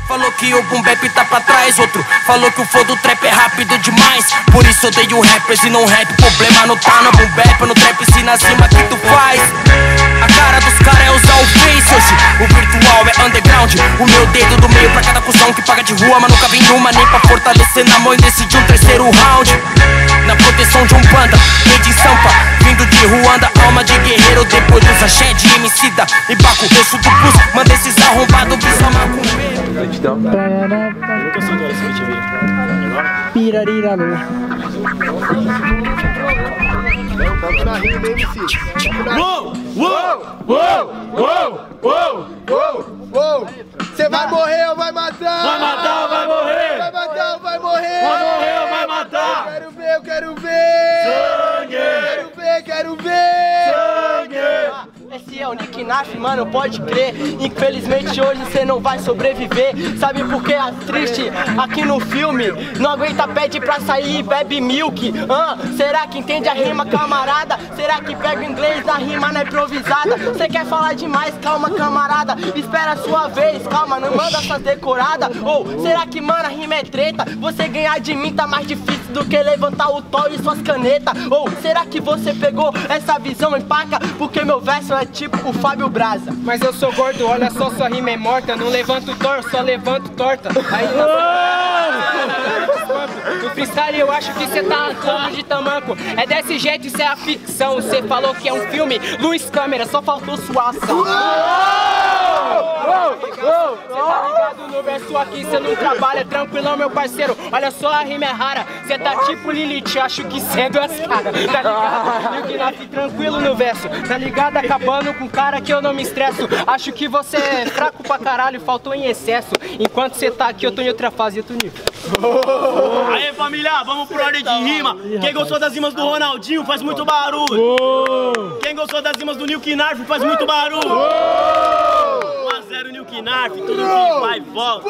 Falou que o boom bap tá pra trás. Outro falou que o flow do trap é rápido demais. Por isso odeio rappers e não rap. Problema não tá no boom bap, no trap se na cima que tu faz. A cara dos caras é usar o face hoje. O virtual é underground. O meu dedo do meio pra cada cuzão que paga de rua, mas nunca vem numa nem pra fortalecer na mão e decidir um terceiro round. Na proteção de um panda, rei de Sampa, vindo de Ruanda, alma de guerreiro. Depois dos axé de Emicida e Baco, eu sou do Plus, manda esses arrombados pisar macumbeiro. Nunca sou dessa, eu te vi. Pirariralu. Tamo na rima, MC. Uou, uou, uou, uou, uou, Uou! Cê vai morrer ou vai matar? vai matar ou vai morrer? Vai matar ou vai morrer? Vai morrer ou vai matar? Quero ver, eu quero ver! Sangue! Quero ver! Sangue! Esse é o Nick Naf, mano, pode crer. Infelizmente hoje você não vai sobreviver. Sabe por que a triste aqui no filme não aguenta, pede pra sair e bebe milk? Será que entende a rima, camarada? Será que pega o inglês na rima na improvisada? Você quer falar demais? Calma, camarada, espera a sua vez. Calma, não manda essas decoradas. Ou será que, mano, a rima é treta? Você ganhar de mim tá mais difícil do que levantar o tó e suas canetas. Ou será que você pegou essa visão em paca? Porque meu verso é tipo o Fábio Braza. Mas eu sou gordo, olha só, sua rima é morta. Não levanto torto, só levanto torta. Aí no freestyle eu acho que cê tá como de tamanco. É desse jeito, isso é a ficção. Cê falou que é um filme, luz, câmera, só faltou sua ação. Cê tá ligado no verso aqui, cê não trabalha, tranquilão, meu parceiro. Olha só, a rima é rara. Cê tá tipo Lilith, acho que cê é duas caras. Tá ligado? E o Gnaf tranquilo no verso. Tá ligado? Acabando com cara que eu não me estresso. Acho que você é fraco pra caralho, faltou em excesso. Enquanto cê tá aqui, eu tô em outra fase, outro nível. Aê, família, vamos por ordem de rima. Quem gostou das rimas do Ronaldinho faz muito barulho. Quem gostou das rimas do Nick Narf faz muito barulho. 1-0 Nick Narf, tudo que vai e volta.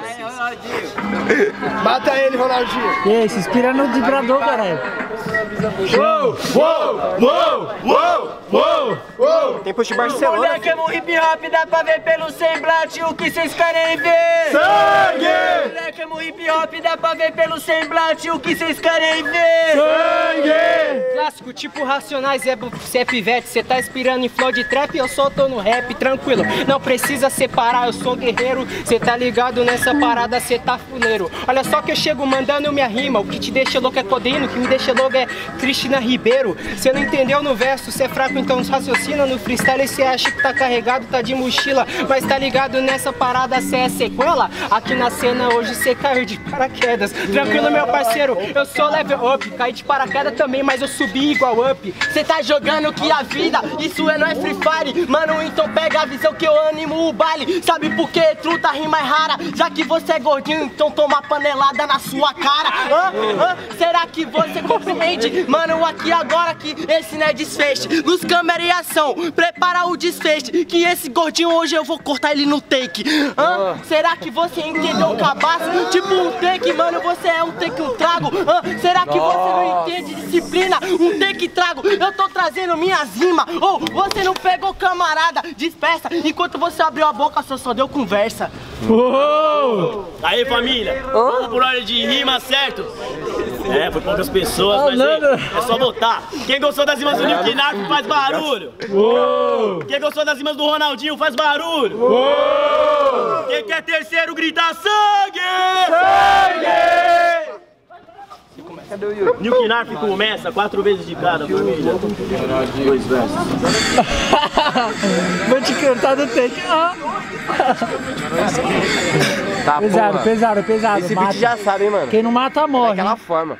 Mata ele, Ronaldinho! E aí, se inspira no vibrador, caralho. Uou, uou, uou, uou, uou. Tem push Barcelona. Moleque é um hip hop, dá pra ver pelo semblante o que vocês querem ver. Sangue! Moleque é um hip hop, dá pra ver pelo semblante o que vocês querem ver. Sangue! Clássico, tipo Racionais, cê é pivete. Cê tá inspirando em flow de trap, eu só tô no rap, tranquilo. Não precisa separar, eu sou guerreiro. Cê tá ligado nessa parada, cê tá fuleiro. Olha só que eu chego mandando minha rima. O que te deixa louco é codeína, o que me deixa louco é Cristina Ribeiro. Cê não entendeu no verso, cê é fraco, então raciocina. No freestyle cê acha que tá carregado, tá de mochila. Mas tá ligado nessa parada, cê é sequela. Aqui na cena hoje cê caiu de paraquedas. Tranquilo, meu parceiro, eu sou level up. Caí de paraquedas também, mas eu subi igual up. Cê tá jogando que a vida, isso não é Free Fire. Mano, então pega a visão que eu animo o baile. Sabe por que truta rima é rara? Já que você é gordinho, então toma panelada na sua cara. Será que você compreende? Mano, aqui agora que esse não é desfecho. Luz, câmera e ação, prepara o desfecho. Que esse gordinho hoje eu vou cortar ele no take. Será que você entendeu o cabaço? Tipo um take, mano, você é um take, um trago. Será que você não entende disciplina? Um take, trago, eu tô trazendo minhas rimas. Ou você não pegou, camarada, dispersa. Enquanto você abriu a boca, só deu conversa. Aí, família, vamos por ordem de rima, certo? É, foi poucas pessoas, mas aí, é só botar. Quem gostou das rimas do Nick Narf faz barulho. Quem gostou das rimas do Ronaldinho faz barulho. Quem quer terceiro grita sangue! Sangue! Nick Narf começa 4 vezes de cada, família. 2 versos. Vou te cantar do take. Tá, Pesado, porra. pesado, pesado. Esse Mata. beat já sabe, hein, mano? Quem não mata, morre. Daquela forma.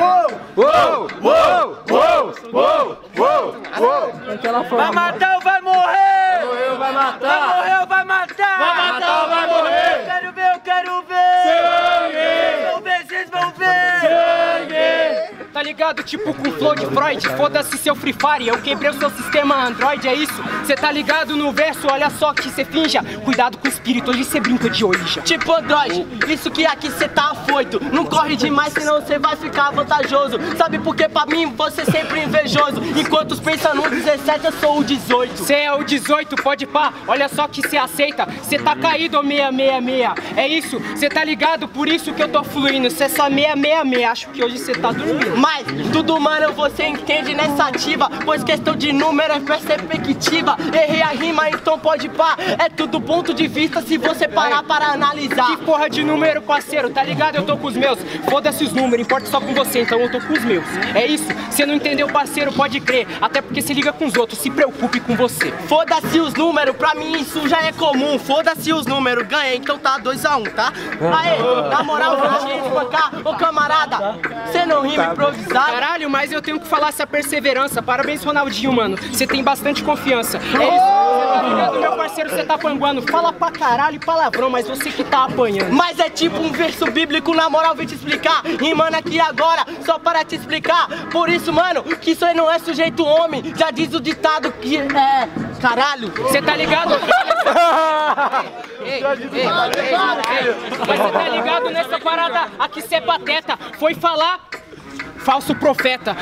Daquela forma. Vai matar ou vai morrer? Vai morrer ou vai matar? Vai morrer ou vai matar? Vai matar ou vai morrer? Eu quero ver, eu quero ver. Sangue! Vão ver, vocês vão ver. Sangue! Tá ligado, tipo com flow de Freud. Foda-se seu Free Fire, eu quebrei o seu sistema Android, é isso? Cê tá ligado no verso, olha só que cê finja. Cuidado com o espírito, hoje cê brinca de origem. Tipo Android, isso que aqui cê tá afoito. Não corre demais, senão cê vai ficar vantajoso. Sabe por que pra mim você sempre invejoso? Enquanto pensam no 17, eu sou o 18. Cê é o 18, pode pá, olha só que cê aceita. Cê tá caído, ô 666. É isso, cê tá ligado, por isso que eu tô fluindo. Cê é só 666, acho que hoje cê tá dormindo. Mas tudo, mano, você entende nessa ativa, pois questão de número é perspectiva. Errei a rima, então pode pá. É tudo ponto de vista se você parar para analisar. Que porra de número, parceiro, tá ligado? Eu tô com os meus. Foda-se os números, importa só com você, então eu tô com os meus. É isso, cê não entendeu, parceiro, pode crer. Até porque se liga com os outros, se preocupe com você. Foda-se os números, pra mim isso já é comum. Foda-se os números, ganhei, então tá 2 a 1, tá? Aê, na moral, vou te espancar. Ô camarada, cê não rima improvisado? Caralho, mas eu tenho que falar essa perseverança. Parabéns, Ronaldinho, mano. Você tem bastante confiança. É isso, cê tá ligado, meu parceiro, você tá panguando. Fala pra caralho palavrão, mas você que tá apanhando. Mas é tipo um verso bíblico, na moral, vim te explicar. Rimando aqui agora, só para te explicar. Por isso, mano, que isso aí não é sujeito homem. Já diz o ditado que é... Caralho. Você tá ligado? Ei, mas você tá ligado nessa parada? Aqui cê é pateta. Foi falar... Falso profeta.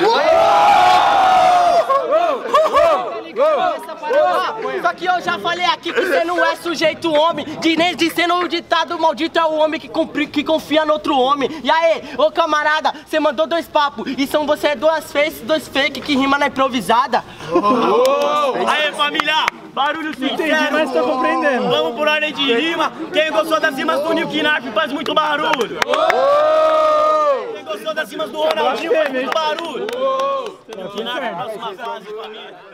Só que eu já falei aqui que você não é sujeito homem. Nem dizendo o ditado maldito é o homem que confia no outro homem. E aí, ô camarada, você mandou 2 papos. E são você 2 faces, 2 fake que rima na improvisada. Aê, família! Barulho sincero! Mas tô compreendendo. Vamos por ordem de rima. Quem gostou das rimas do Nil Knarf faz muito barulho. Quem gostou das rimas do Ronaldinho faz muito barulho. Nil Knarf, próxima fase, família.